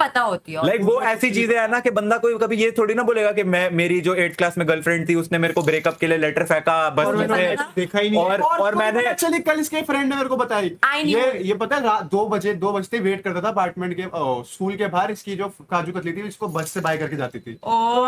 पता होती है। लाइक वो ऐसी चीजें है ना कि बंदा कोई कभी ये थोड़ी ना बोलेगा कि मैं मेरी जो 8th क्लास में गर्लफ्रेंड थी उसने मेरे को ब्रेकअप के लिए लेटर फेंका बस में से, देखा ही नहीं। और मैंने चलिए कल इसके फ्रेंड ने मेरे को बताई, ये पता है रात 2 बजते वेट करता था अपार्टमेंट के स्कूल के बाहर, इसकी जो काजू कतली थी इसको बस से बाय करके जाती थी।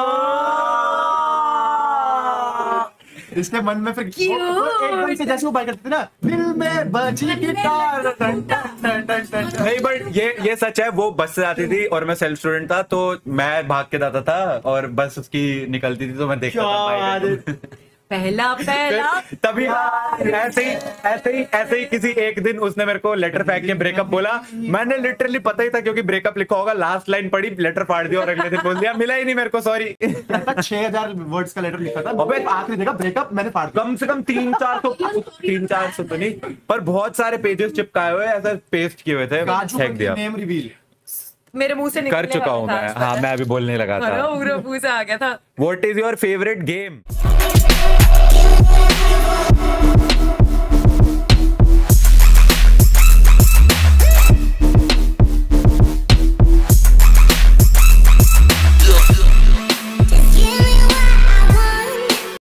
इसके मन में फिर एकदम से जैसे वो बाय करते थे ना, दिल में बजी गिटार नहीं, बट ये सच है, वो बस से आती थी और मैं सेल्फ स्टूडेंट था तो मैं भाग के जाता था और बस उसकी निकलती थी तो मैं देखता था पहला तभी ऐसे ही किसी एक दिन उसने मेरे को लेटर फेंक के ब्रेकअप बोला। मैंने लिटरली पता ही था क्योंकि ब्रेकअप लिखा होगा, लास्ट लाइन पढ़ी, लेटर फाड़ दिया और अगले दिन बोल दिया मिला ही नहीं मेरे को, सॉरी। 6000 वर्ड्स का लेटर लिखा था, अबे आखिरी देखा ब्रेकअप मैंने फाड़ दिया। कम से कम 300-400 तो नहीं पर बहुत सारे पेजेस चिपकाए हुए ऐसा पेस्ट किए हुए थे, फेंक दिया। नेम रिवील मेरे मुंह से कर चुका हूँ मैं। हाँ, मैं अभी बोलने लगा था। मुंह से आ गया था। What is your favorite game?